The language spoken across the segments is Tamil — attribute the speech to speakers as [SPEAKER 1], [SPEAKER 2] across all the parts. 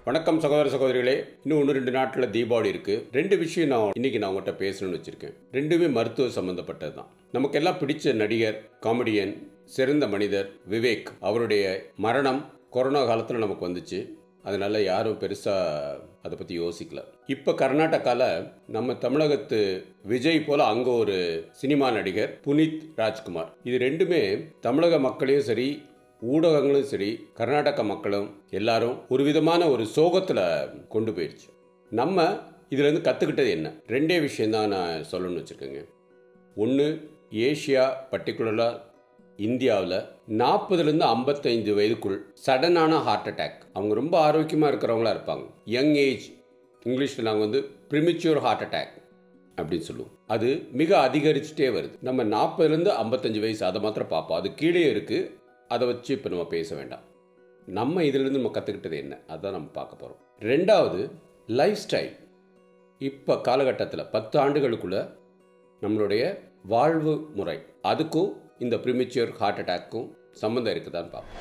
[SPEAKER 1] வணக்கம் சகோதர சகோதரிகளே. இன்னும் 1-2 நாட்களில் தீபாவளி இருக்கு. 2 விஷயம் இன்னைக்கு நான் உங்கள்கிட்ட பேசணும்னு வச்சிருக்கேன். ரெண்டுமே மருத்துவ சம்பந்தப்பட்டது தான். நமக்கெல்லாம் பிடிச்ச நடிகர், காமெடியன், சிறந்த மனிதர் விவேக் அவருடைய மரணம் கொரோனா காலத்தில் நமக்கு வந்துச்சு. அதனால யாரும் பெருசா அதை பற்றி யோசிக்கல. இப்போ கர்நாடகாவில் நம்ம தமிழகத்து விஜய் போல அங்கே ஒரு சினிமா நடிகர் புனித் ராஜ்குமார். இது ரெண்டுமே தமிழக மக்களையும் சரி, ஊடகங்களும் சரி, கர்நாடக மக்களும் எல்லாரும் ஒரு விதமான ஒரு சோகத்தில் கொண்டு போயிடுச்சு. நம்ம இதுலேருந்து கற்றுக்கிட்டது என்ன? 2 விஷயந்தான் நான் சொல்லணும்னு வச்சுருக்கேங்க. ஒன்று, ஏஷியா பர்டிகுலராக இந்தியாவில் 40லேருந்து 55 வயதுக்குள் சடனான ஹார்ட் அட்டாக், அவங்க ரொம்ப ஆரோக்கியமாக இருக்கிறவங்களா இருப்பாங்க. யங் ஏஜ், இங்கிலீஷில் நாங்கள் வந்து ப்ரிமிச்சூர் ஹார்ட் அட்டாக் அப்படின்னு சொல்லுவோம். அது மிக அதிகரிச்சுட்டே வருது. நம்ம 40லேருந்து 55 வயசு அதை மாத்திரம் பார்ப்போம். அது கீழே இருக்குது. அதை வச்சு இப்போ நம்ம பேச வேண்டாம். நம்ம இதிலிருந்து நம்ம கற்றுக்கிட்டது என்ன, அதுதான் நம்ம பார்க்க போகிறோம். 2வது, லைஃப் ஸ்டைல். இப்போ காலகட்டத்தில் 10 ஆண்டுகளுக்குள்ள நம்மளுடைய வாழ்வு முறை, அதுக்கும் இந்த ப்ரிமிச்சூர் ஹார்ட் அட்டாக்கும் சம்மந்தம் இருக்குதான்னு பார்ப்போம்.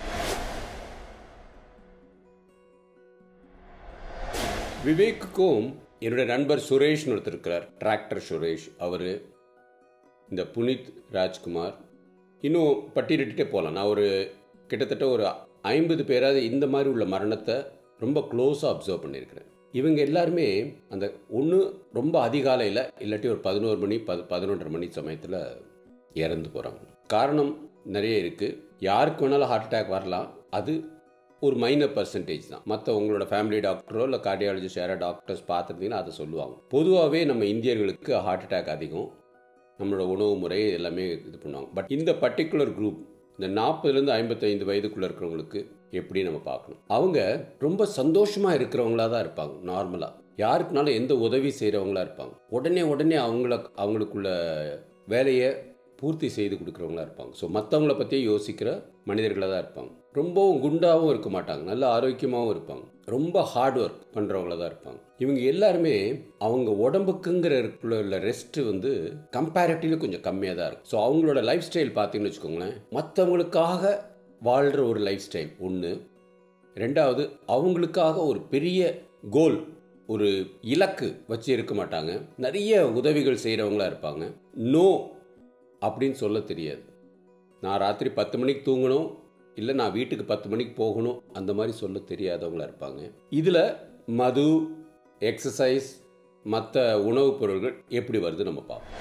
[SPEAKER 1] விவேக்குக்கும் என்னுடைய நண்பர் சுரேஷ்னு ஒருத்தர் இருக்கிறார், டிராக்டர் சுரேஷ். அவர், இந்த புனித் ராஜ்குமார், இன்னும் பட்டியலிட்டே போகலாம். நான் கிட்டத்தட்ட ஒரு 50 பேராவது இந்த மாதிரி உள்ள மரணத்தை ரொம்ப க்ளோஸாக அப்சர்வ் பண்ணியிருக்கிறேன். இவங்க எல்லாருமே அந்த ஒன்று ரொம்ப அதிகாலையில், இல்லாட்டி ஒரு 11 மணி 11:30 மணி சமயத்தில் இறந்து போகிறாங்க. காரணம் நிறைய இருக்குது. யாருக்கு வேணாலும் ஹார்ட் அட்டாக் வரலாம். அது ஒரு மைனர் பர்சன்டேஜ் தான். மற்ற உங்களோட ஃபேமிலி டாக்டரோ இல்லை கார்டியாலஜிஸ்ட் யாராவது டாக்டர்ஸ் பார்த்துருந்தீங்கன்னா அதை சொல்லுவாங்க. பொதுவாகவே நம்ம இந்தியர்களுக்கு ஹார்ட் அட்டாக் அதிகம். நம்மளோட உணவு முறை எல்லாமே இது பண்ணுவாங்க. பட் இந்த பர்டிகுலர் குரூப், இந்த 40லேருந்து 55 வயதுக்குள்ளே இருக்கிறவங்களுக்கு எப்படி நம்ம பார்க்கணும்? அவங்க ரொம்ப சந்தோஷமாக இருக்கிறவங்களா தான் இருப்பாங்க. நார்மலாக யாருக்குனாலும் எந்த உதவி செய்கிறவங்களா இருப்பாங்க. உடனே அவங்களுக்குள்ள வேலையை பூர்த்தி செய்து கொடுக்குறவங்களா இருப்பாங்க. ஸோ மற்றவங்கள பற்றியே யோசிக்கிற மனிதர்களாக தான் இருப்பாங்க. ரொம்பவும் குண்டாகவும் இருக்க மாட்டாங்க, நல்ல ஆரோக்கியமாகவும் இருப்பாங்க. ரொம்ப ஹார்ட் ஒர்க் பண்ணுறவங்கள தான் இருப்பாங்க. இவங்க எல்லாருமே அவங்க உடம்புக்குங்கிற உள்ள ரெஸ்ட் வந்து கம்பேரிட்டிவ்லி கொஞ்சம் கம்மியாக தான் இருக்கும். ஸோ அவங்களோட லைஃப் ஸ்டைல் பார்த்தீங்கன்னு வச்சுக்கோங்களேன், மற்றவங்களுக்காக வாழ்கிற ஒரு லைஃப் ஸ்டைல் ஒன்று. 2வது, அவங்களுக்காக ஒரு பெரிய கோல், ஒரு இலக்கு வச்சு இருக்க மாட்டாங்க. நிறைய உதவிகள் செய்கிறவங்களா இருப்பாங்க. நோ அப்படின்னு சொல்ல தெரியாது. நான் ராத்திரி 10 மணிக்கு தூங்கணும், இல்லை நான் வீட்டுக்கு 10 மணிக்கு போகணும், அந்த மாதிரி சொல்ல தெரியாதவங்களா இருப்பாங்க. இதில் மது, எக்ஸசைஸ், மற்ற உணவுப் பொருட்கள் எப்படி வருது நம்ம பார்ப்போம்.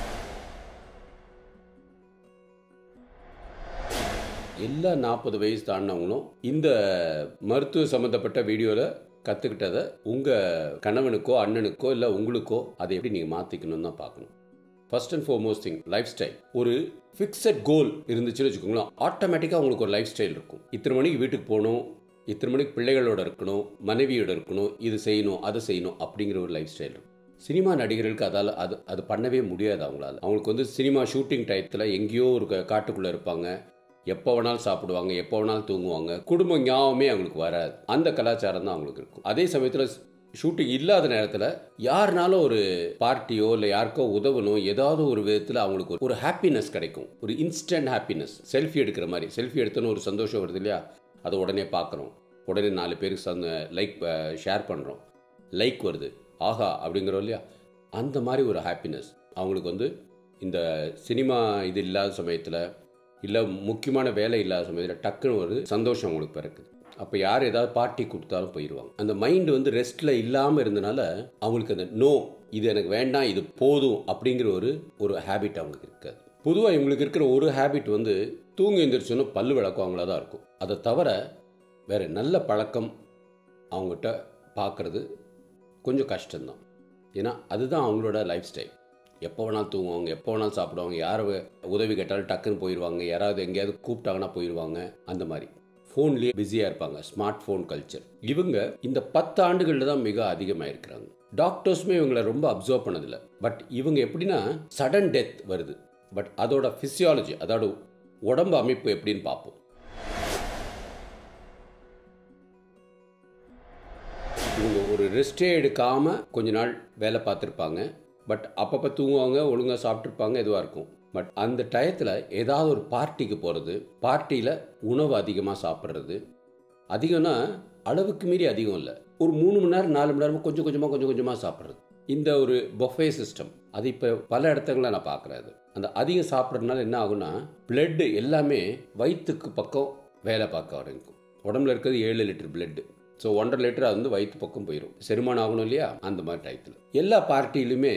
[SPEAKER 1] எல்லா 40 வயசு தாண்டினவங்களும் இந்த மருத்துவ சம்மந்தப்பட்ட வீடியோவில் கற்றுக்கிட்டதை உங்கள் கணவனுக்கோ அண்ணனுக்கோ இல்லை உங்களுக்கோ அதை எப்படி நீங்கள் மாற்றிக்கணும்னு தான் பார்க்கணும். First and foremost thing, lifestyle. ஒரு ஃபிக்ஸட் கோல் இருந்துச்சுன்னு வச்சுக்கோங்களேன், ஆட்டோமேட்டிக்காக உங்களுக்கு ஒரு லைஃப் ஸ்டைல் இருக்கும். இத்தனை மணிக்கு வீட்டுக்கு போகணும், இத்தனை மணிக்கு பிள்ளைகளோட இருக்கணும், மனைவியோட இருக்கணும், இது செய்யணும், அதை செய்யணும் அப்படிங்கிற ஒரு லைஃப் ஸ்டைல் இருக்கும். சினிமா நடிகர்களுக்கு அது பண்ணவே முடியாது. அவங்களுக்கு வந்து சினிமா ஷூட்டிங் டயத்தில் எங்கேயோ ஒரு காட்டுக்குள்ளே இருப்பாங்க. எப்போ வேணாலும் சாப்பிடுவாங்க, எப்போ வேணாலும் தூங்குவாங்க. குடும்ப ஞாபகமே அவங்களுக்கு வராது. அந்த கலாச்சாரம் தான் அவங்களுக்கு இருக்கும். அதே சமயத்தில் ஷூட்டிங் இல்லாத நேரத்தில் யாருனாலும் ஒரு பார்ட்டியோ இல்லை யாருக்கோ உதவணும், ஏதாவது ஒரு விதத்தில் அவங்களுக்கு ஒரு ஹாப்பினஸ் கிடைக்கும், ஒரு இன்ஸ்டன்ட் ஹாப்பினஸ். செல்ஃபி எடுக்கிற மாதிரி, செல்ஃபி எடுத்தோன்னு ஒரு சந்தோஷம் வருது இல்லையா, அதை உடனே பார்க்குறோம், உடனே 4 பேருக்கு லைக் ஷேர் பண்ணுறோம், லைக் வருது, ஆஹா அப்படிங்கிறோம் இல்லையா, அந்த மாதிரி ஒரு ஹாப்பினஸ் அவங்களுக்கு வந்து இந்த சினிமா இது இல்லாத சமயத்தில், இல்லை முக்கியமான வேலை இல்லாத சமயத்தில் டக்குன்னு ஒரு சந்தோஷம் அவங்களுக்கு பிறக்குது. அப்போ யார் ஏதாவது பார்ட்டி கொடுத்தாலும் போயிடுவாங்க. அந்த மைண்டு வந்து ரெஸ்ட்டில் இல்லாமல் இருந்தனால அவங்களுக்கு அந்த நோ, இது எனக்கு வேண்டாம், இது போதும் அப்படிங்கிற ஒரு ஹேபிட் அவங்களுக்கு இருக்காது. பொதுவாக இவங்களுக்கு இருக்கிற ஒரு ஹேபிட் வந்து தூங்கி எழுந்திரிச்சோன்னா பல்லு விளக்குவாங்களா தான் இருக்கும். அதை தவிர வேறு நல்ல பழக்கம் அவங்ககிட்ட பார்க்குறது கொஞ்சம் கஷ்டம்தான். ஏன்னா அதுதான் அவங்களோட லைஃப் ஸ்டைல். எப்போ வேணாலும் தூங்குவாங்க, எப்போ வேணாலும் சாப்பிடுவாங்க, யார் உதவி கேட்டாலும் டக்குன்னு போயிடுவாங்க, யாராவது எங்கேயாவது கூப்பிட்டாங்கன்னா போயிடுவாங்க. அந்த மாதிரி ஃபோன்லேயே பிஸியாக இருப்பாங்க, ஸ்மார்ட் ஃபோன் கல்ச்சர். இவங்க இந்த 10 ஆண்டுகளில் தான் மிக அதிகமாக இருக்கிறாங்க. டாக்டர்ஸுமே இவங்களை ரொம்ப அப்சர்வ் பண்ணதில்லை. பட் இவங்க எப்படின்னா சடன் டெத் வருது. பட் அதோட ஃபிசியாலஜி, அதோட உடம்பு அமைப்பு எப்படின்னு பார்ப்போம். இவங்க ஒரு ரெஸ்டே எடுக்காமல் கொஞ்ச நாள் வேலை பார்த்துருப்பாங்க. பட் அப்பப்போ தூங்குவாங்க, ஒழுங்காக சாப்பிட்ருப்பாங்க, எதுவாக இருக்கும். பட் அந்த டயத்தில் ஏதாவது ஒரு பார்ட்டிக்கு போகிறது, பார்ட்டியில் உணவு அதிகமாக சாப்பிட்றது, அதிகம்னா அளவுக்கு மீறி அதிகம் இல்லை. ஒரு 3 மணி நேரம் 4 மணி நேரமாக கொஞ்சம் கொஞ்சமாக சாப்பிட்றது. இந்த ஒரு பஃபே சிஸ்டம் அது இப்போ பல இடத்துங்களில் நான் பார்க்குறேன். அந்த அதிகம் சாப்பிட்றதுனால என்ன ஆகுனா பிளட் எல்லாமே வயிற்றுக்கு பக்கம் வேலை பார்க்க ஆரம்பிக்கும். உடம்புல இருக்கிறது 7 லிட்டர் பிளட்டு. ஸோ 1.5 லிட்டர் அது வந்து வயிற்று பக்கம் போயிடும். செரிமானம் ஆகணும் இல்லையா? அந்த மாதிரி டயத்தில் எல்லா பார்ட்டியிலுமே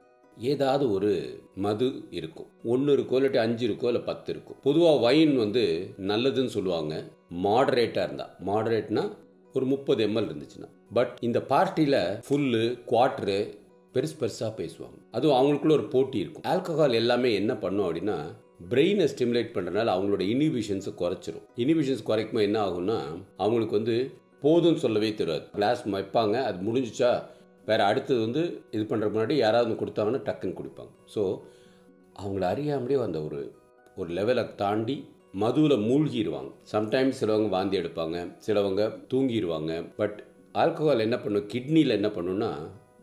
[SPEAKER 1] ஏதாவது ஒரு மது இருக்கும். 1 இருக்கோ இல்லாட்டி 5 இருக்கோ இல்லை 10 இருக்கும். பொதுவாக வைன் வந்து நல்லதுன்னு சொல்லுவாங்க மாடரேட்டாக இருந்தால். மாடரேட்னா ஒரு 30 ml இருந்துச்சுன்னா. பட் இந்த பார்ட்டியில் ஃபுல்லு குவார்ட்ரு பெருசாக பேசுவாங்க. அதுவும் அவங்களுக்குள்ள ஒரு போட்டி இருக்கும். ஆல்கஹால் எல்லாமே என்ன பண்ணும் அப்படின்னா பிரெயினை ஸ்டிமுலேட் பண்ணுறதுனால அவங்களோட இனிபிஷன்ஸை குறைச்சிரும். இனிபிஷன்ஸ் குறைக்கும்போது என்ன ஆகும்னா அவங்களுக்கு வந்து போதும்னு சொல்லவே தெரியாது. கிளாஸ் வைப்பாங்க, அது முடிஞ்சிச்சா வேறு அடுத்தது வந்து இது பண்ணுறதுக்கு முன்னாடி யாராவது கொடுத்தாங்கன்னா டக்குன்னு குடிப்பாங்க. ஸோ அவங்கள அறியாமலே அந்த ஒரு லெவலை தாண்டி மதுவில் மூழ்கிடுவாங்க. சம்டைம்ஸ் சிலவங்க வாந்தி எடுப்பாங்க, சிலவங்க தூங்கிடுவாங்க. பட் ஆல்கஹால் என்ன பண்ணும், கிட்னியில் என்ன பண்ணுன்னா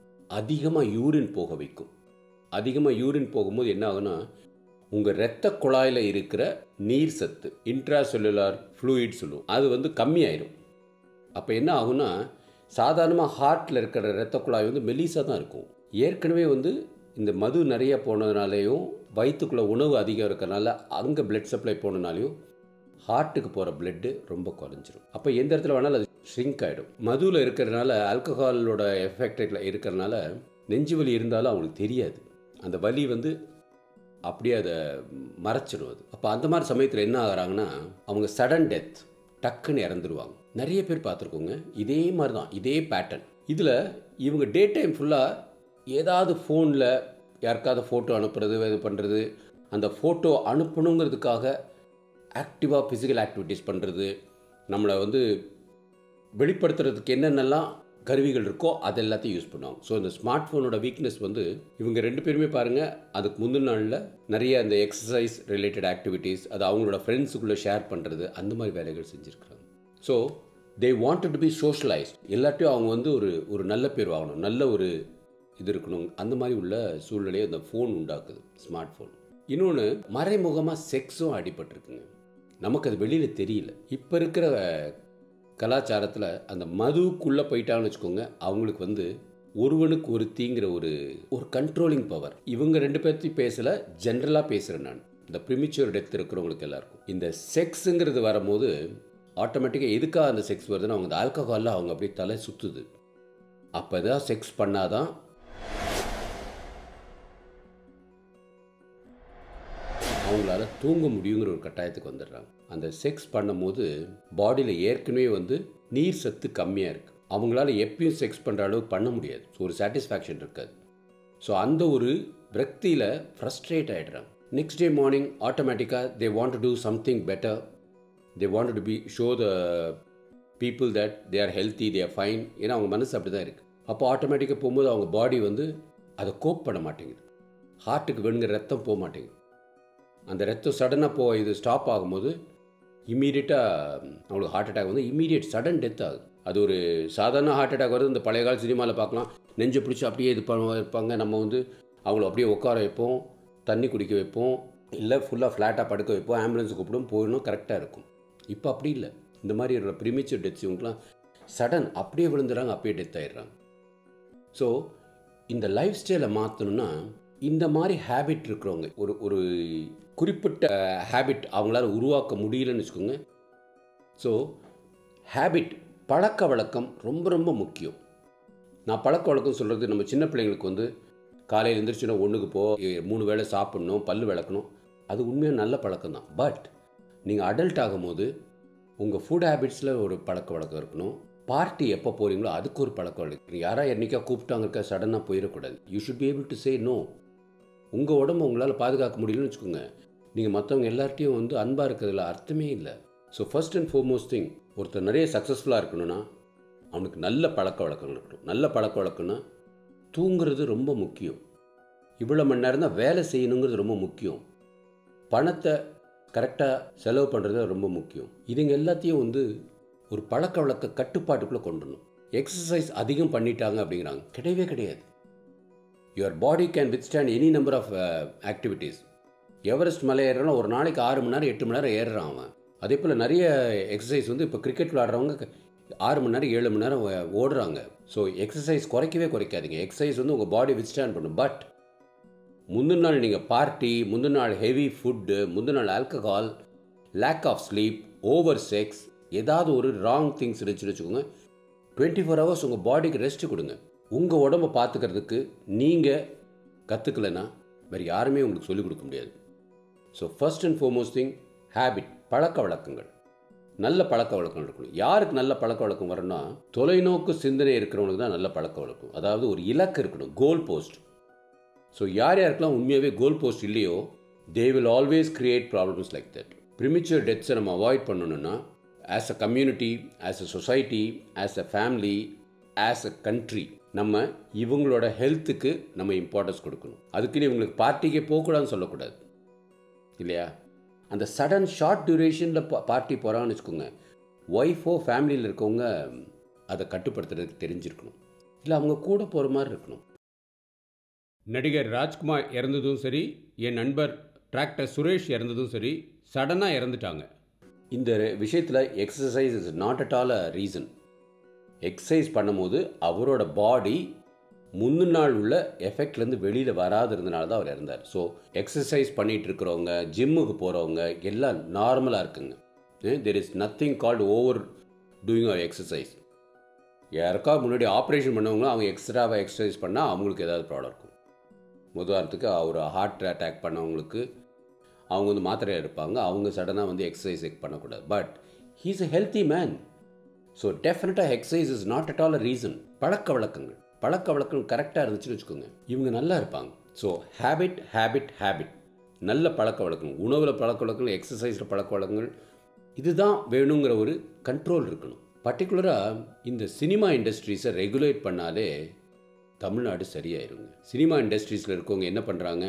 [SPEAKER 1] அதிகமாக யூரின் போக வைக்கும். அதிகமாக யூரின் போகும்போது என்ன ஆகுனா உங்கள் இரத்த குழாயில் இருக்கிற நீர் சத்து இன்ட்ரா செல்லுலார் ஃப்ளூயிட் சொல்லுவோம், அது வந்து கம்மியாயிடும். அப்போ என்ன ஆகுனா சாதாரணமாக ஹார்ட்டில் இருக்கிற இரத்த குழாய் வந்து மெலிசாக தான் இருக்கும். ஏற்கனவே வந்து இந்த மது நிறைய போனதுனாலேயும் வயிற்றுக்குள்ளே உணவு அதிகம் இருக்கிறனால அங்கே பிளட் சப்ளை போனதுனாலையும் ஹார்ட்டுக்கு போகிற பிளட்டு ரொம்ப குறைஞ்சிரும். அப்போ எந்த இடத்துல வேணாலும் அது ஷ்ரிங்க் ஆகிடும். மதுவில் இருக்கிறதுனால ஆல்கஹாலோட எஃபெக்டில் இருக்கிறதுனால நெஞ்சு வலி இருந்தாலும் அவங்களுக்கு தெரியாது. அந்த வலி வந்து அப்படியே அதை மறைச்சிடும் அது. அப்போ அந்த மாதிரி சமயத்தில் என்ன ஆகிறாங்கன்னா அவங்க சடன் டெத், டக்குன்னு இறந்துருவாங்க. நிறைய பேர் பார்த்துருக்கோங்க இதே மாதிரி தான், இதே பேட்டர்ன். இதில் இவங்க டே டைம் ஃபுல்லாக ஏதாவது ஃபோனில் யாருக்காவது ஃபோட்டோ அனுப்புறது, இது பண்ணுறது, அந்த ஃபோட்டோ அனுப்பணுங்கிறதுக்காக ஆக்டிவாக ஃபிசிக்கல் ஆக்டிவிட்டீஸ் பண்ணுறது, நம்மளை வந்து வெளிப்படுத்துறதுக்கு என்னென்னலாம் கருவிகள் இருக்கோ அது எல்லாத்தையும் யூஸ் பண்ணுவாங்க. ஸோ இந்த ஸ்மார்ட் ஃபோனோட வீக்னஸ் வந்து இவங்க 2 பேருமே பாருங்கள், அதுக்கு முந்தின நாளில் நிறைய அந்த எக்ஸசைஸ் ரிலேட்டட் ஆக்டிவிட்டீஸ், அது அவங்களோட ஃப்ரெண்ட்ஸுக்குள்ளே ஷேர் பண்ணுறது, அந்த மாதிரி வேலைகள் செஞ்சுருக்குறாங்க. So they wanted to be socialised. எல்லாத்தையும் அவங்க வந்து ஒரு நல்ல பேர் வாங்கணும், நல்ல ஒரு இது இருக்கணும். அந்த மாதிரி உள்ள சூழ்நிலையை அந்த ஃபோன் உண்டாக்குது, ஸ்மார்ட் ஃபோன். இன்னொன்று மறைமுகமாக செக்ஸும் அடிபட்டிருக்குங்க. நமக்கு அது வெளியில் தெரியல. இப்போ இருக்கிற கலாச்சாரத்தில் அந்த மதுக்குள்ளே போயிட்டாங்கன்னு வச்சுக்கோங்க, அவங்களுக்கு வந்து ஒருவனுக்கு ஒருத்திங்கிற ஒரு கண்ட்ரோலிங் பவர். இவங்க 2 பேர்த்தையும் பேசலை, ஜென்ரலாக பேசுகிறேன் நான். இந்த ப்ரிமிச்சூர் டெத் இருக்கிறவங்களுக்கு எல்லாருக்கும் இந்த செக்ஸுங்கிறது வரும்போது ஆட்டோமேட்டிக்காக எதுக்காக அந்த செக்ஸ் வருதுன்னு அவங்க அந்த ஆல்கஹாலில் அவங்க அப்படியே தலை சுற்றுது. அப்போ தான் செக்ஸ் பண்ணாதான் அவங்களால தூங்க முடியுங்கிற ஒரு கட்டாயத்துக்கு வந்துடுறாங்க. அந்த செக்ஸ் பண்ணும்போது பாடியில் ஏற்கனவே வந்து நீர் சத்து கம்மியாக இருக்குது. அவங்களால எப்பயும் செக்ஸ் பண்ணுற அளவுக்கு பண்ண முடியாது. ஸோ ஒரு சாட்டிஸ்ஃபேக்ஷன் இருக்காது. ஸோ அந்த ஒரு விரக்தியில் ஃப்ரஸ்ட்ரேட் ஆகிடுறாங்க. நெக்ஸ்ட் டே மார்னிங் ஆட்டோமேட்டிக்காக they want to do something better. They want to be show the people that they are healthy, they are fine. ஏன்னா அவங்க மனசு அப்படி தான் இருக்குது. அப்போ ஆட்டோமேட்டிக்காக போகும்போது அவங்க பாடி வந்து அதை கோப் பண்ண மாட்டேங்குது. ஹார்ட்டுக்கு வேணுங்கிற ரத்தம் போக மாட்டேங்குது. அந்த ரத்தம் சடனாக இது ஸ்டாப் ஆகும்போது இம்மீடியட்டாக அவங்களுக்கு ஹார்ட் அட்டாக் வந்து இம்மீடியட் சடன் டெத் ஆகுது. அது ஒரு சாதாரண ஹார்ட் அட்டாக் வருது. இந்த பழைய கால சினிமாவில் பார்க்கலாம், நெஞ்சை பிடிச்சி அப்படியே இது இருப்பாங்க. நம்ம வந்து அவங்கள அப்படியே உட்கார வைப்போம், தண்ணி குடிக்க வைப்போம், இல்லை ஃபுல்லாக ஃப்ளாட்டாக படுக்க வைப்போம், ஆம்புலன்ஸ் கூப்பிடும், போயிடணும், கரெக்டாக இருக்கும். இப்போ அப்படி இல்லை. இந்த மாதிரி ஒரு ப்ரிமிச்சர் டெத்ஸ் இவங்களாம் சடன் அப்படியே விழுந்துடுறாங்க, அப்படியே டெத் ஆகிடுறாங்க. ஸோ இந்த லைஃப் ஸ்டைலை மாற்றணும்னா இந்த மாதிரி ஹேபிட் இருக்கிறவங்க ஒரு குறிப்பிட்ட ஹேபிட் அவங்களால உருவாக்க முடியலன்னு வச்சுக்கோங்க. ஸோ ஹேபிட், பழக்க வழக்கம் ரொம்ப ரொம்ப முக்கியம். நான் பழக்க வழக்கம் சொல்கிறது, நம்ம சின்ன பிள்ளைங்களுக்கு வந்து காலையில் எழுந்திரிச்சுன்னா 1க்கு 3 வேளை சாப்பிட்ணும், பல் விளக்கணும், அது உண்மையாக நல்ல பழக்கம் தான். பட் நீங்கள் அடல்ட் ஆகும்போது உங்கள் ஃபுட் ஹேபிட்ஸில் ஒரு பழக்க வழக்கம் இருக்கணும். பார்ட்டி எப்போ போகிறீங்களோ அதுக்கு ஒரு பழக்க வழக்கம். யாராவது என்றைக்கா கூப்பிட்டாங்க சடனாக போயிடக்கூடாது. You should be able to say no. உங்கள் உடம்பு உங்களால் பாதுகாக்க முடியலன்னு வச்சுக்கோங்க, நீங்கள் மற்றவங்க எல்லார்ட்டையும் வந்து அன்பாக இருக்கிறதுல அர்த்தமே இல்லை. So first and foremost thing, ஒருத்தர் நிறைய சக்ஸஸ்ஃபுல்லாக இருக்கணும்னா அவனுக்கு நல்ல பழக்க வழக்கம் இருக்கணும். நல்ல பழக்க வழக்கம்னா தூங்குறது ரொம்ப முக்கியம். இவ்வளோ மணி நேரம் தான் வேலை செய்யணுங்கிறது ரொம்ப முக்கியம். பணத்தை கரெக்டாக செலவு பண்ணுறது ரொம்ப முக்கியம். இதுங்க எல்லாத்தையும் வந்து ஒரு பழக்க வழக்க கட்டுப்பாட்டுக்குள்ளே கொண்டுடணும். எக்ஸசைஸ் அதிகம் பண்ணிட்டாங்க அப்படிங்கிறாங்க, கிடையவே கிடையாது. Your body can withstand any number of activities. Everest மலை ஏறுறோன்னா ஒரு நாளைக்கு 6 மணி நேரம் 8 மணி நேரம் ஏறுறான் அவன். அதே போல் நிறைய எக்ஸசைஸ் வந்து இப்போ கிரிக்கெட் விளையாடுறவங்க 6 மணி நேரம் 7 மணி நேரம் ஓடுறாங்க. So exercise குறைக்காதீங்க. எக்ஸசைஸ் வந்து உங்கள் பாடி வித்ஸ்டாண்ட் பண்ணும். பட் முந்தின நாள் நீங்கள் பார்ட்டி, முந்தின நாள் ஹெவி ஃபுட்டு, முந்தின நாள் alcohol, lack of sleep, over sex, ஏதாவது ஒரு ராங் திங்ஸ் இருந்துச்சுன்னு வச்சுக்கோங்க, 24 ஹவர்ஸ் உங்கள் பாடிக்கு ரெஸ்ட் கொடுங்க. உங்கள் உடம்பை பார்த்துக்கிறதுக்கு நீங்கள் கற்றுக்கலைன்னா வேறு யாருமே உங்களுக்கு சொல்லிக் கொடுக்க முடியாது. So first and foremost thing habit, பழக்க வழக்கங்கள். நல்ல பழக்க வழக்கங்கள் இருக்கணும். யாருக்கு நல்ல பழக்க வழக்கம் வரணும்னா, தொலைநோக்கு சிந்தனை இருக்கிறவங்களுக்கு தான் நல்ல பழக்க வழக்கம். அதாவது ஒரு இலக்கு இருக்கணும், கோல் போஸ்ட். ஸோ யாருக்கெல்லாம் உண்மையாகவே கோல் போஸ்ட் இல்லையோ, they will always create problems like that. Premature டெத்ஸை நம்ம அவாய்ட் பண்ணணும்னா, as a community, as a society, as a family, as a country, நம்ம இவங்களோட ஹெல்த்துக்கு நம்ம இம்பார்ட்டன்ஸ் கொடுக்கணும். அதுக்குன்னு இவங்களுக்கு பார்ட்டிக்கே போகக்கூடாதுன்னு சொல்லக்கூடாது இல்லையா? அந்த சடன் ஷார்ட் டியூரேஷனில் பார்ட்டி போகிறான்னு வச்சுக்கோங்க, ஒய்ஃபோ ஃபேமிலியில் இருக்கவங்க அதை கட்டுப்படுத்துறதுக்கு தெரிஞ்சிருக்கணும். இல்லை அவங்க கூட போகிற மாதிரி இருக்கணும். நடிகர் ராஜ்குமார் இறந்ததும் சரி, என் நண்பர் டிராக்டர் சுரேஷ் இறந்ததும் சரி, சடனாக இறந்துட்டாங்க. இந்த விஷயத்தில் exercise is not at all a reason. Exercise பண்ணும்போது அவரோட பாடி முந்தின நாள் உள்ள எஃபெக்ட்லேருந்து வெளியில் வராது இருந்தனால தான் அவர் இறந்தார். ஸோ எக்ஸசைஸ் பண்ணிகிட்டு இருக்கிறவங்க, ஜிம்முக்கு போகிறவங்க எல்லாம் நார்மலாக இருக்குங்க. There is nothing called over doing our exercise. யாருக்கா முன்னாடி ஆப்ரேஷன் பண்ணவங்க அவங்க எக்ஸ்ட்ராவாக எக்ஸசைஸ் பண்ணால் அவங்களுக்கு ஏதாவது ப்ராப்ளம் இருக்கும். உதாரணத்துக்கு ஒரு ஹார்ட் அட்டாக் பண்ணவங்களுக்கு அவங்க வந்து மாத்திரை எடுப்பாங்க, அவங்க சடனாக வந்து எக்ஸசைஸ் பண்ணக்கூடாது. But he is a healthy man. So டெஃபினட்டாக exercise is not at all a reason. பழக்க வழக்கங்கள் கரெக்டாக இருந்துச்சுன்னு வச்சுக்கோங்க, இவங்க நல்லா இருப்பாங்க. ஸோ ஹேபிட், நல்ல பழக்க வழக்கங்கள், உணவில் பழக்க வழக்கங்கள், எக்ஸசைஸில் பழக்க வழக்கங்கள், இதுதான் வேணுங்கிற ஒரு கண்ட்ரோல் இருக்கணும். பர்டிகுலராக இந்த சினிமா இண்டஸ்ட்ரீஸை ரெகுலேட் பண்ணாலே தமிழ்நாடு சரியாயிருங்க. சினிமா இண்டஸ்ட்ரீஸில் இருக்கவங்க என்ன பண்ணுறாங்க,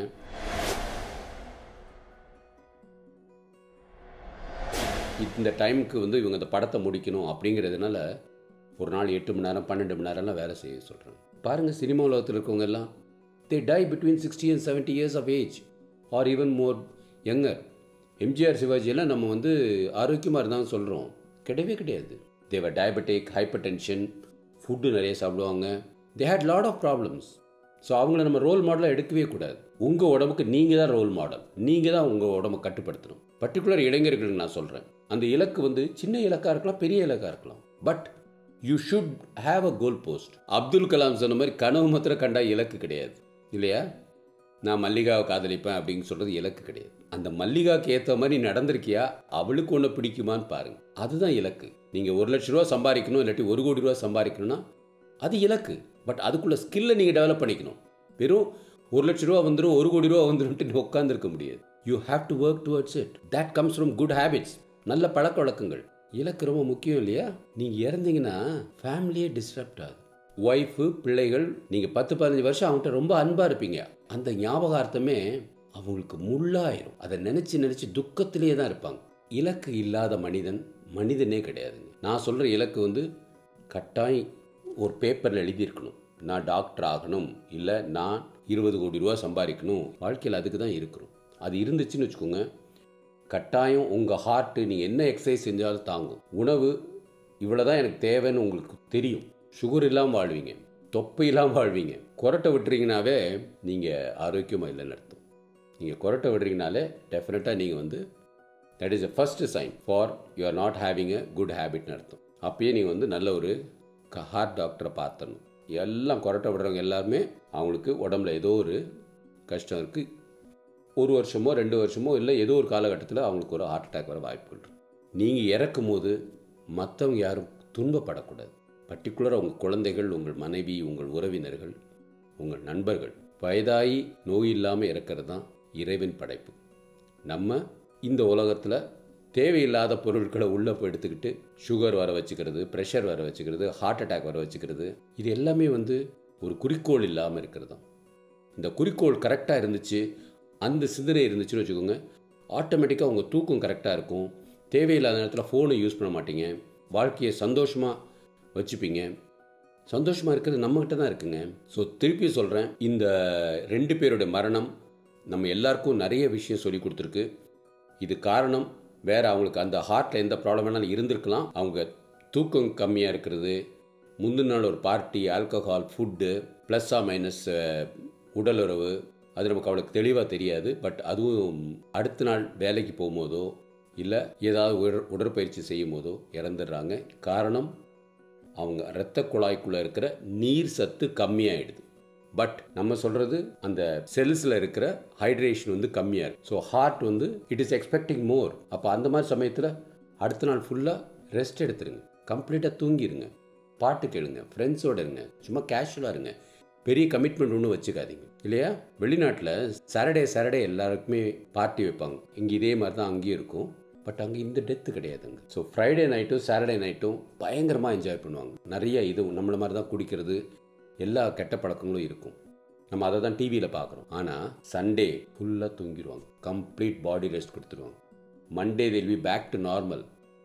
[SPEAKER 1] இந்த டைமுக்கு வந்து இவங்க இந்த படத்தை முடிக்கணும் அப்படிங்கிறதுனால ஒரு நாள் 8 மணி நேரம் 12 மணி நேரம்லாம் வேலை செய்ய சொல்கிறாங்க. பாருங்கள், சினிமா உலகத்தில் இருக்கவங்க எல்லாம் they die between 60 and 70 years of age or even more younger. MGR சிவாஜியெல்லாம் நம்ம வந்து ஆரோக்கியமாக இருந்தாலும் சொல்கிறோம், கிடையாது. They are diabetic, hypertension, food நிறைய சாப்பிடுவாங்க, they had lot of problems. So அவங்கள நம்ம ரோல் மாடலாக எடுக்கவே கூடாது. உங்கள் உடம்புக்கு நீங்கள் தான் ரோல் மாடல், நீங்கள் தான் உங்கள் உடம்பை கட்டுப்படுத்தணும். பர்டிகுலர் இளைஞர்களுக்கு நான் சொல்கிறேன், அந்த இலக்கு வந்து சின்ன இலக்காக இருக்கலாம், பெரிய இலக்காக இருக்கலாம், but you should have a goal post. Abdul Kalam சொன்ன மாதிரி கனவு மாத்திரம் கண்டா இலக்கு கிடையாது இல்லையா? நான் மல்லிகாவை காதலிப்பேன் அப்படின்னு சொல்கிறது இலக்கு கிடையாது. அந்த மல்லிகாவுக்கு ஏற்ற மாதிரி நடந்திருக்கியா, அவளுக்கு ஒன்று பிடிக்குமான்னு பாருங்கள், அதுதான் இலக்கு. நீங்கள் 1 லட்ச ரூபா சம்பாதிக்கணும், இல்லாட்டி 1 கோடி ரூபா சம்பாதிக்கணும்னா அது இலக்கு. பட் அதுக்குள்ள ஸ்கில்லை நீங்கள் டெவலப் பண்ணிக்கணும். வெறும் 1 லட்ச ரூபா வந்துடும், 1 கோடி ரூபா வந்துடும் உட்காந்துருக்க முடியாது. You have to work towards it. That comes from good habits, நல்ல பழக்க வழக்கங்கள். இலக்கு ரொம்ப முக்கியம் இல்லையா? நீங்கள் இறந்தீங்கன்னா ஃபேமிலியே டிஸ்டர்ப்ட் ஆகுது. ஒய்ஃபு, பிள்ளைகள், நீங்கள் 10-15 வருஷம் அவங்கள்ட்ட ரொம்ப அன்பாக இருப்பீங்க, அந்த ஞாபகார்த்தமே அவங்களுக்கு முள்ளாயிரும். அதை நினச்சி துக்கத்திலே தான் இருப்பாங்க. இலக்கு இல்லாத மனிதனே கிடையாதுங்க. நான் சொல்கிற இலக்கு வந்து கட்டாயம் ஒரு பேப்பரில் எழுதியிருக்கணும். நான் டாக்டர் ஆகணும், இல்லை நான் 20 கோடி ரூபா சம்பாதிக்கணும். வாழ்க்கையில் அதுக்கு தான் இருக்கிறோம். அது இருந்துச்சுன்னு வச்சுக்கோங்க, கட்டாயம் உங்கள் ஹார்ட்டு நீங்கள் என்ன எக்ஸசைஸ் செஞ்சாலும் தாங்கும். உணவு இவ்வளோ தான் எனக்கு தேவைன்னு உங்களுக்கு தெரியும். சுகர் இல்லாமல் வாழ்வீங்க, தொப்பை இல்லாமல் வாழ்வீங்க. கொரட்டை விட்டுறீங்கனாவே நீங்கள் ஆரோக்கியமாக இல்லைன்னு அர்த்தம். நீங்கள் கொரட்டை விடுறீங்கனாலே டெஃபினட்டாக நீங்கள் வந்து that is a first sign for you are not having a good ஹேபிட்னு அர்த்தம். அப்பயே நீங்கள் வந்து நல்ல ஒரு ஹார்ட் டாக்டரை பார்த்தணும். எல்லாம் கொரட்டை விடுறவங்க எல்லாருமே அவங்களுக்கு உடம்புல ஏதோ ஒரு கஷ்டம் இருக்குது. 1 வருஷமோ 2 வருஷமோ இல்லை ஏதோ ஒரு காலகட்டத்தில் அவங்களுக்கு ஒரு ஹார்ட் அட்டாக் வர வாய்ப்புகள் இருக்குது. நீங்கள் இறக்கும் போது மற்றவங்க யாரும் துன்பப்படக்கூடாது. பர்டிகுலராக உங்கள் குழந்தைகள், உங்கள் மனைவி, உங்கள் உறவினர்கள், உங்கள் நண்பர்கள். வயதாகி நோய் இல்லாமல் இறக்கிறது தான் இறைவன் படைப்பு. நம்ம இந்த உலகத்தில் தேவையில்லாத பொருட்களை உள்ளே போய் எடுத்துக்கிட்டு சுகர் வர வச்சுக்கிறது, ப்ரெஷர் வர வச்சுக்கிறது, ஹார்ட் அட்டாக் வர வச்சுக்கிறது, இது எல்லாமே வந்து ஒரு குறிக்கோள் இல்லாமல் இருக்கிறது தான். இந்த குறிக்கோள் கரெக்டாக இருந்துச்சு, அந்த சிந்தனை இருந்துச்சுன்னு வச்சுக்கோங்க, ஆட்டோமேட்டிக்காக உங்கள் தூக்கம் கரெக்டாக இருக்கும். தேவையில்லாத நேரத்தில் ஃபோனை யூஸ் பண்ண மாட்டீங்க, வாழ்க்கையை சந்தோஷமாக வச்சுப்பீங்க. சந்தோஷமாக இருக்கிறது நம்மகிட்ட தான் இருக்குங்க. ஸோ திருப்பி சொல்கிறேன், இந்த 2 பேருடைய மரணம் நம்ம எல்லாருக்கும் நிறைய விஷயம் சொல்லி கொடுத்துருக்கு. இது காரணம் வேறு, அவங்களுக்கு அந்த ஹார்ட்டில் எந்த ப்ராப்ளம் வேணாலும் இருந்திருக்கலாம், அவங்க தூக்கம் கம்மியாக இருக்கிறது, முந்தின நாள் ஒரு பார்ட்டி, ஆல்கஹால், ஃபுட்டு, ப்ளஸ்ஸா மைனஸ் உடலுறவு, அது நமக்கு அவ்வளோ தெளிவாக தெரியாது. பட் அதுவும் அடுத்த நாள் வேலைக்கு போகும்போதோ இல்லை ஏதாவது உடற்பயிற்சி செய்யும் போதோ இறந்துடுறாங்க. காரணம், அவங்க இரத்த குழாய்க்குள்ளே இருக்கிற நீர் சத்து கம்மியாகிடுது. பட் நம்ம சொல்கிறது அந்த செல்ஸில் இருக்கிற ஹைட்ரேஷன் வந்து கம்மியாக இருக்குது. ஸோ ஹார்ட் வந்து இட் இஸ் எக்ஸ்பெக்டிங் மோர். அப்போ அந்த மாதிரி சமயத்தில் அடுத்த நாள் ஃபுல்லாக ரெஸ்ட் எடுத்துருங்க, கம்ப்ளீட்டாக தூங்கிடுங்க, பாட்டு கேளுங்க, ஃப்ரெண்ட்ஸோடு இருங்க, சும்மா கேஷுவலாக இருங்க, பெரிய கமிட்மெண்ட் ஒன்றும் வச்சுக்காதீங்க இல்லையா. வெளிநாட்டில் சாட்டர்டே எல்லாருக்குமே பார்ட்டி வைப்பாங்க. இங்கே இதே மாதிரி தான் அங்கேயும் இருக்கும். பட் அங்கே இந்த டெத்து கிடையாதுங்க. ஸோ ஃப்ரைடே நைட்டும் சாட்டர்டே நைட்டும் பயங்கரமாக என்ஜாய் பண்ணுவாங்க. நிறைய இது நம்மளை மாதிரி தான் குடிக்கிறது, எல்லா கெட்ட பழக்கங்களும் இருக்கும். நம்ம அதை தான் டிவியில் பார்க்குறோம். ஆனால் சண்டே ஃபுல்லாக தூங்கிடுவாங்க, கம்ப்ளீட் பாடி ரெஸ்ட் கொடுத்துருவாங்க. Monday they'll be back to normal,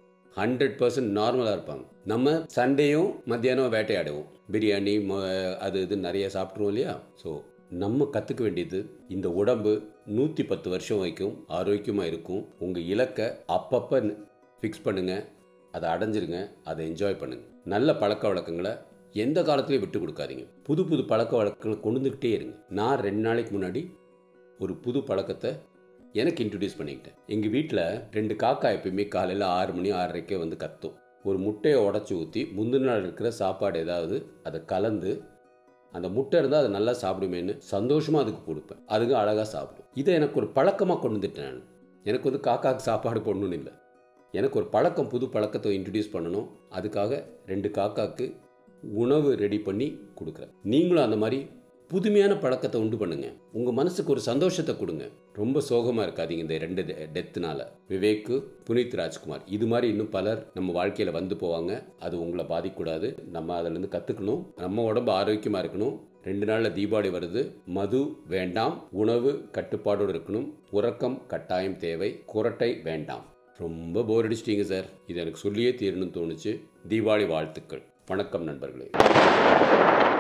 [SPEAKER 1] 100% நார்மலாக இருப்பாங்க. நம்ம சண்டேயும் மத்தியானம் வேட்டையாடுவோம், பிரியாணி அது இது நிறைய சாப்பிட்ருவோம் இல்லையா. ஸோ நம்ம கற்றுக்க வேண்டியது, இந்த உடம்பு 110 வருஷம் வரைக்கும் ஆரோக்கியமாக இருக்கும். உங்கள் இலக்கை அப்பப்போ ஃபிக்ஸ் பண்ணுங்கள், அதை அடைஞ்சிருங்க, அதை என்ஜாய் பண்ணுங்கள். நல்ல பழக்க வழக்கங்களை எந்த காலத்துலையும் விட்டு கொடுக்காதீங்க. புது புது பழக்க வழக்கங்களை கொண்டு வந்துக்கிட்டே இருங்க. நான் 2 நாளைக்கு முன்னாடி ஒரு புது பழக்கத்தை எனக்கு இன்ட்ரடியூஸ் பண்ணிக்கிட்டேன். எங்கள் வீட்டில் 2 காக்கா எப்பயுமே காலையில் 6 மணி 6:30 வந்து கத்தும். ஒரு முட்டையை உடச்சி ஊற்றி முந்தின நாள் இருக்கிற சாப்பாடு ஏதாவது அதை கலந்து, அந்த முட்டை இருந்தால் அதை நல்லா சாப்பிடுமேன்னு சந்தோஷமாக அதுக்கு கொடுப்பேன். அதுக்கு அழகாக சாப்பிடும். இதை எனக்கு ஒரு பழக்கமாக கொண்டு வந்துட்டேன் நான். எனக்கு வந்து காக்காவுக்கு சாப்பாடு போடணும்னு இல்லை, எனக்கு ஒரு பழக்கம், புது பழக்கத்தை இன்ட்ரடியூஸ் பண்ணணும். அதுக்காக 2 காக்காவுக்கு உணவு ரெடி பண்ணி கொடுக்குறேன். நீங்களும் அந்த மாதிரி புதுமையான பழக்கத்தை உண்டு பண்ணுங்க. உங்கள் மனசுக்கு ஒரு சந்தோஷத்தை கொடுங்க. ரொம்ப சோகமாக இருக்காதீங்க இந்த 2 டெத்துனால. விவேக், புனித் ராஜ்குமார், இது மாதிரி இன்னும் பலர் நம்ம வாழ்க்கையில் வந்து போவாங்க. அது உங்களை பாதிக்கக்கூடாது. நம்ம அதிலேருந்து கற்றுக்கணும். நம்ம உடம்பு ஆரோக்கியமாக இருக்கணும். 2 நாளில் தீபாவளி வருது. மது வேண்டாம், உணவு கட்டுப்பாடோடு இருக்கணும், உறக்கம் கட்டாயம் தேவை, குரட்டை வேண்டாம். ரொம்ப போர் அடிச்சிட்டிங்க சார், இது எனக்கு சொல்லியே தீரணும்னு தோணுச்சு. தீபாவளி வாழ்த்துக்கள். வணக்கம் நண்பர்களே.